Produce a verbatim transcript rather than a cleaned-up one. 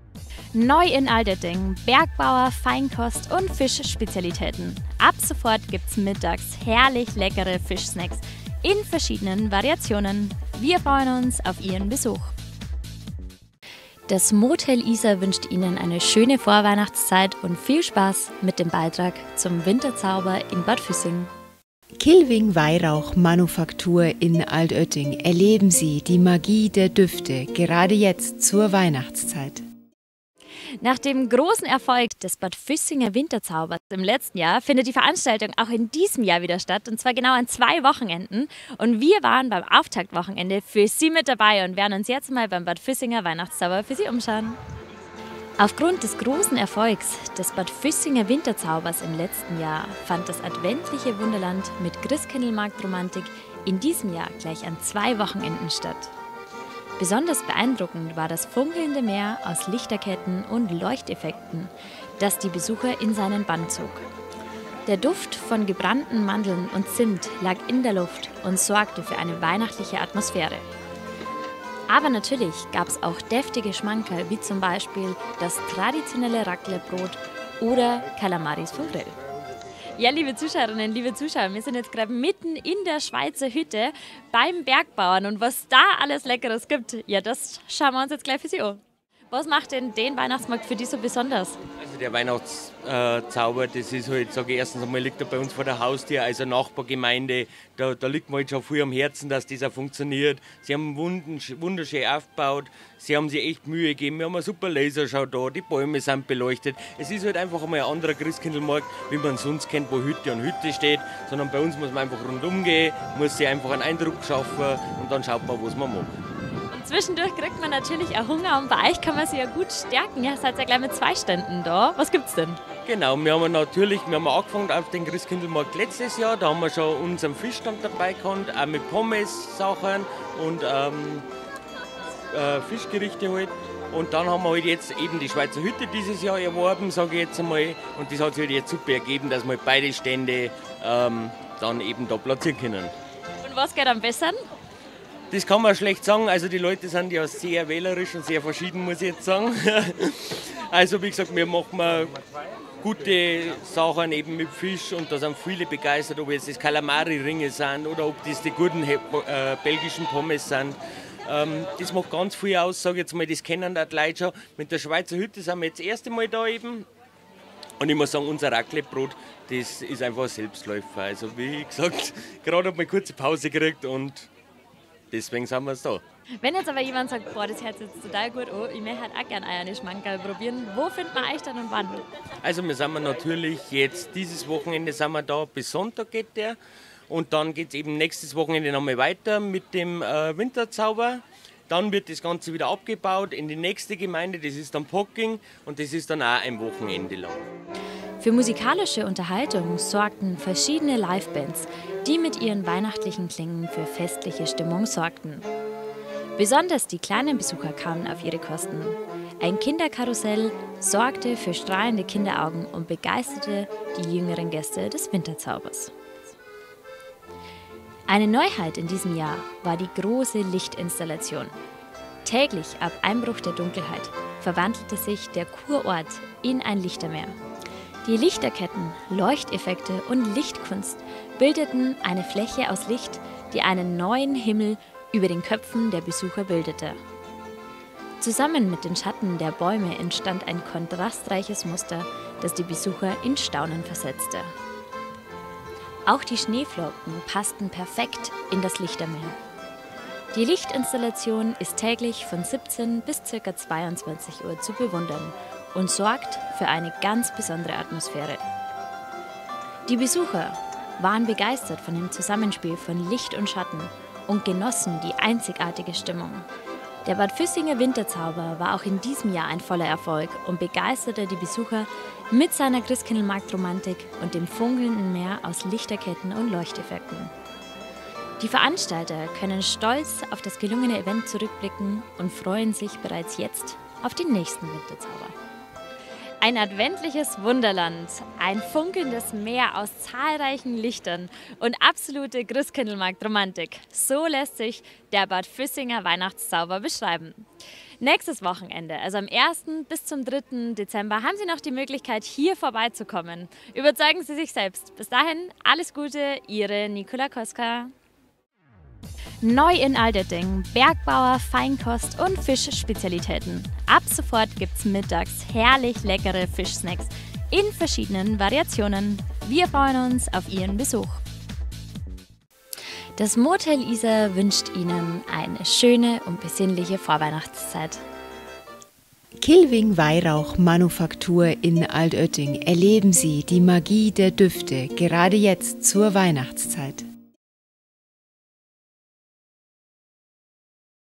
Neu in Altötting, Bergbauer, Feinkost und Fischspezialitäten. Ab sofort gibt's mittags herrlich leckere Fischsnacks in verschiedenen Variationen. Wir freuen uns auf Ihren Besuch. Das Motel Isar wünscht Ihnen eine schöne Vorweihnachtszeit und viel Spaß mit dem Beitrag zum Winterzauber in Bad Füssing. Kilwing Weihrauch Manufaktur in Altötting. Erleben Sie die Magie der Düfte, gerade jetzt zur Weihnachtszeit. Nach dem großen Erfolg des Bad Füssinger Winterzaubers im letzten Jahr findet die Veranstaltung auch in diesem Jahr wieder statt, und zwar genau an zwei Wochenenden. Und wir waren beim Auftaktwochenende für Sie mit dabei und werden uns jetzt mal beim Bad Füssinger Weihnachtszauber für Sie umschauen. Aufgrund des großen Erfolgs des Bad Füssinger Winterzaubers im letzten Jahr fand das adventliche Wunderland mit Christkindlmarkt-Romantik in diesem Jahr gleich an zwei Wochenenden statt. Besonders beeindruckend war das funkelnde Meer aus Lichterketten und Leuchteffekten, das die Besucher in seinen Bann zog. Der Duft von gebrannten Mandeln und Zimt lag in der Luft und sorgte für eine weihnachtliche Atmosphäre. Aber natürlich gab es auch deftige Schmankerl, wie zum Beispiel das traditionelle Raclettebrot oder Kalamaris vom Grill. Ja, liebe Zuschauerinnen, liebe Zuschauer, wir sind jetzt gerade mitten in der Schweizer Hütte beim Bergbauern, und was da alles Leckeres gibt, ja, das schauen wir uns jetzt gleich für Sie an. Was macht denn den Weihnachtsmarkt für dich so besonders? Also der Weihnachtszauber, das ist halt, sage ich erstens einmal, liegt er bei uns vor der Haustür, also Nachbargemeinde, da, da liegt mir halt schon viel am Herzen, dass das auch funktioniert. Sie haben wunderschön aufgebaut, sie haben sich echt Mühe gegeben, wir haben eine super Laserschau da, die Bäume sind beleuchtet. Es ist halt einfach einmal ein anderer Christkindlmarkt, wie man sonst kennt, wo Hütte an Hütte steht, sondern bei uns muss man einfach rundum gehen, muss sich einfach einen Eindruck schaffen und dann schaut man, was man macht. Zwischendurch kriegt man natürlich auch Hunger, und bei euch kann man sich ja gut stärken. Ihr seid ja gleich mit zwei Ständen da. Was gibt's denn? Genau, wir haben natürlich, wir haben angefangen auf den Christkindlmarkt letztes Jahr. Da haben wir schon unseren Fischstand dabei gehabt, auch mit Pommes-Sachen und ähm, äh, Fischgerichte halt. Und dann haben wir halt jetzt eben die Schweizer Hütte dieses Jahr erworben, sage ich jetzt einmal. Und das hat sich halt jetzt super ergeben, dass wir halt beide Stände ähm, dann eben da platzieren können. Und was geht am besten? Das kann man schlecht sagen, also die Leute sind ja sehr wählerisch und sehr verschieden, muss ich jetzt sagen. Also wie gesagt, wir machen gute Sachen eben mit Fisch, und da sind viele begeistert, ob jetzt das Kalamari-Ringe sind oder ob das die guten äh, belgischen Pommes sind. Ähm, das macht ganz viel aus, sage ich jetzt mal, das kennen die Leute schon. Mit der Schweizer Hütte sind wir jetzt das erste Mal da eben. Und ich muss sagen, unser Raclettebrot, das ist einfach ein Selbstläufer. Also wie gesagt, gerade habe ich eine kurze Pause gekriegt und deswegen sind wir da. Wenn jetzt aber jemand sagt, boah, das hört sich jetzt total gut an, ich möchte halt auch gerne eine Schmankerl probieren, wo findet man euch dann und wann? Also wir sind natürlich jetzt, dieses Wochenende sind wir da, bis Sonntag geht der. Und dann geht es eben nächstes Wochenende nochmal weiter mit dem äh, Winterzauber. Dann wird das Ganze wieder abgebaut in die nächste Gemeinde, das ist dann Pocking, und das ist dann auch ein Wochenende lang. Für musikalische Unterhaltung sorgten verschiedene Livebands, die mit ihren weihnachtlichen Klängen für festliche Stimmung sorgten. Besonders die kleinen Besucher kamen auf ihre Kosten. Ein Kinderkarussell sorgte für strahlende Kinderaugen und begeisterte die jüngeren Gäste des Winterzaubers. Eine Neuheit in diesem Jahr war die große Lichtinstallation. Täglich ab Einbruch der Dunkelheit verwandelte sich der Kurort in ein Lichtermeer. Die Lichterketten, Leuchteffekte und Lichtkunst bildeten eine Fläche aus Licht, die einen neuen Himmel über den Köpfen der Besucher bildete. Zusammen mit den Schatten der Bäume entstand ein kontrastreiches Muster, das die Besucher in Staunen versetzte. Auch die Schneeflocken passten perfekt in das Lichtermeer. Die Lichtinstallation ist täglich von siebzehn bis ca. zweiundzwanzig Uhr zu bewundern und sorgt für eine ganz besondere Atmosphäre. Die Besucher waren begeistert von dem Zusammenspiel von Licht und Schatten und genossen die einzigartige Stimmung. Der Bad Füssinger Winterzauber war auch in diesem Jahr ein voller Erfolg und begeisterte die Besucher mit seiner Christkindlmarkt-Romantik und dem funkelnden Meer aus Lichterketten und Leuchteffekten. Die Veranstalter können stolz auf das gelungene Event zurückblicken und freuen sich bereits jetzt auf den nächsten Winterzauber. Ein adventliches Wunderland, ein funkelndes Meer aus zahlreichen Lichtern und absolute Christkindlmarkt-Romantik. So lässt sich der Bad Füssinger Weihnachtszauber beschreiben. Nächstes Wochenende, also am ersten bis zum dritten Dezember, haben Sie noch die Möglichkeit, hier vorbeizukommen. Überzeugen Sie sich selbst. Bis dahin, alles Gute, Ihre Nicola Koska. Neu in Altötting, Bergbauer, Feinkost und Fischspezialitäten. Ab sofort gibt's mittags herrlich leckere Fischsnacks in verschiedenen Variationen. Wir freuen uns auf Ihren Besuch. Das Motel Isar wünscht Ihnen eine schöne und besinnliche Vorweihnachtszeit. Kilving Weihrauch Manufaktur in Altötting. Erleben Sie die Magie der Düfte, gerade jetzt zur Weihnachtszeit.